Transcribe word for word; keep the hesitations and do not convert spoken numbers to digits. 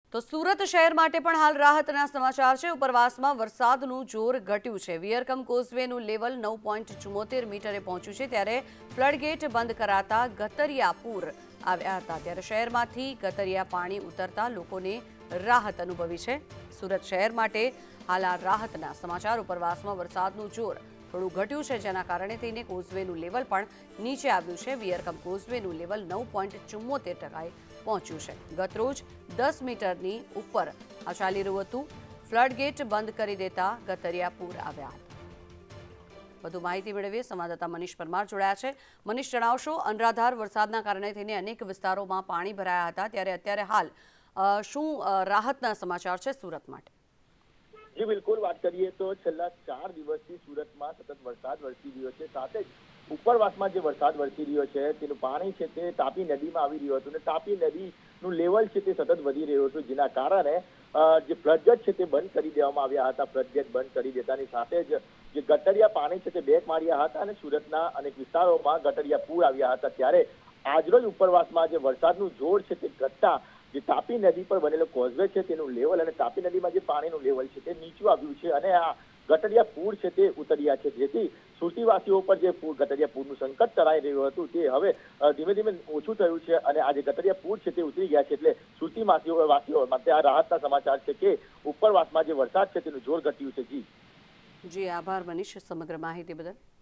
તો સુરત શહેર માટે પણ હાલ રાહતના સમાચાર છે। ઉપરવાસમાં વરસાદનું જોર ઘટ્યું છે। વિયરકમ કોઝવેનું લેવલ નવ પોઈન્ટ ચુમ્મોતેર મીટરે પહોંચ્યું છે, ત્યારે ફ્લડગેટ બંધ કરાતા ગતરિયા પૂર આવ્યા હતા। ત્યારે શહેરમાંથી ગતરિયા પાણી ઉતરતા લોકોને રાહત અનુભવી છે। સુરત શહેર માટે હાલ આ રાહતના સમાચાર। ઉપરવાસમાં વરસાદનું જોર થોડું ઘટ્યું છે, જેના કારણે થઈને કોઝવેનું લેવલ પણ નીચે આવ્યું છે। વિયરકમ કોઝવેનું લેવલ નવ પોઈન્ટ ચુમ્મોતેર ટકાએ પહોંચ્યું છે। ગતરોજ દસ મીટરની ઉપર આ ચાલી રહ્યું હતું। ફ્લડગેટ બંધ કરી દેતા ગતરિયા પૂર આવ્યા હતા। વધુ માહિતી મેળવીએ, સંવાદદાતા મનીષ પરમાર જોડાયા છે। મનીષ, જણાવશો, અનરાધાર વરસાદના કારણે થઈને અનેક વિસ્તારોમાં પાણી ભરાયા હતા, ત્યારે અત્યારે હાલ શું રાહતના સમાચાર છે સુરત માટે? જી બિલકુલ, વાત કરીએ તો છેલ્લા ચાર દિવસથી સુરતમાં સતત વરસાદ વરસી રહ્યો છે। સાથે જ ઉપરવાસમાં જે વરસાદ વરસી રહ્યો છે તેનું પાણી છે તે તાપી નદીમાં આવી રહ્યું હતું અને તાપી નદીનું લેવલ છે તે સતત વધી રહ્યું હતું, જેના કારણે જે ફ્લડગેટ છે તે બંધ કરી દેવામાં આવ્યા હતા। ફ્લડગેટ બંધ કરી દેતાની સાથે જ જે ગટરિયા પાણી છે તે બેક માર્યા હતા અને સુરતના અનેક વિસ્તારોમાં ગટરિયા પૂર આવ્યા હતા। ત્યારે આજરોજ ઉપરવાસમાં જે વરસાદનું જોર છે તે ઘટતા જે તાપી નદી પર બનેલો કોઝવે છે તેનું લેવલ અને તાપી નદીમાં જે પાણીનું લેવલ છે તે નીચું આવ્યું છે અને આ ગટરિયા પૂર છે તે ઉતર્યા છે, જેથી સુરતીવાસીઓ પર જે ગટરિયા પૂરનું સંકટ તરાઈ રહ્યું હતું તે હવે ધીમે ધીમે ઓછું થયું છે અને આ જે ગટરિયા પૂર છે તે ઉતરી ગયા છે। એટલે સુરતી વાસીઓ વાસીઓ માટે આ રાહતના સમાચાર છે કે ઉપરવાસમાં જે વરસાદ છે તેનું જોર ઘટ્યું છે। જી જી આભાર મનીષ સમગ્ર માહિતી બદલ।